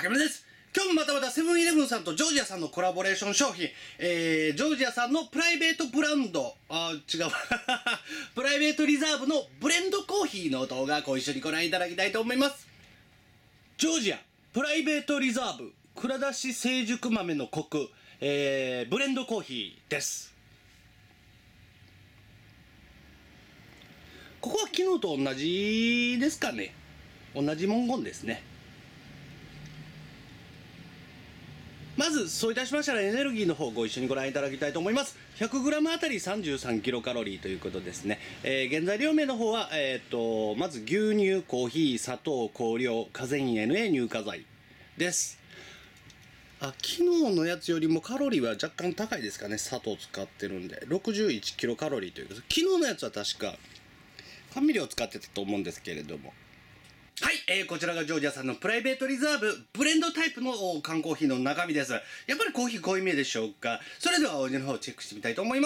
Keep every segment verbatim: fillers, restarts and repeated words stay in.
竹村です。今日もまたまたセブンイレブンさんとジョージアさんのコラボレーション商品、えー、ジョージアさんのプライベートブランド、あ、違う、プライベートリザーブのブレンドコーヒーの動画ご一緒にご覧いただきたいと思います。ジョージアプライベートリザーブ蔵出し成熟豆のコク、えー、ブレンドコーヒーです。ここは昨日と同じですかね。同じ文言ですね。まずそういたしましたらエネルギーの方ご一緒にご覧いただきたいと思います。 ひゃくグラム あたり さんじゅうさんキロカロリーということですね。えー、原材料名の方は、えー、とまず牛乳、コーヒー、砂糖、香料、カゼイン エヌエー 乳化剤です。あ、昨日のやつよりもカロリーは若干高いですかね。砂糖使ってるんでろくじゅういちキロカロリーということで、昨日のやつは確か甘味料を使ってたと思うんですけれども、はい、えー、こちらがジョージアさんのプライベートリザーブブレンドタイプの缶コーヒーの中身です。やっぱりコーヒー濃いめでしょうか。それではお味の方をチェックしてみたいと思います。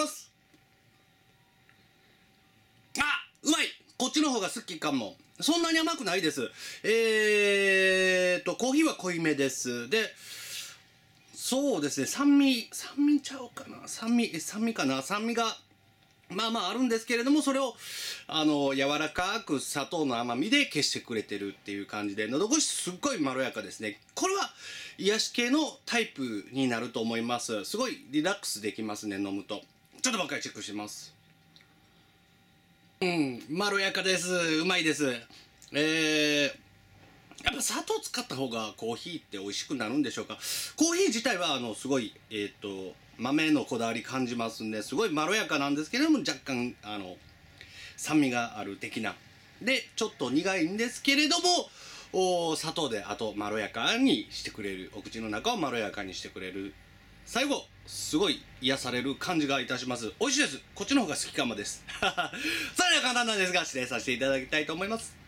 あ、うまい。こっちの方が好きかも。そんなに甘くないです。えーとコーヒーは濃いめです。で、そうですね、酸味酸味ちゃうかな、酸味酸味かな酸味がまあまああるんですけれども、それをあの柔らかく砂糖の甘みで消してくれてるっていう感じで、喉越しすっごいまろやかですね。これは癒し系のタイプになると思います。すごいリラックスできますね、飲むと。ちょっとばっかりチェックしてます。うん、まろやかです。うまいです。えーやっぱ砂糖使った方がコーヒーって美味しくなるんでしょうか。コーヒー自体はあのすごいえっと豆のこだわり感じますんで、すごいまろやかなんですけれども、若干あの酸味がある的なで、ちょっと苦いんですけれども、お砂糖であとまろやかにしてくれる、お口の中をまろやかにしてくれる、最後すごい癒される感じがいたします。美味しいです。こっちの方が好きかもです。それでは簡単なんですが失礼させていただきたいと思います。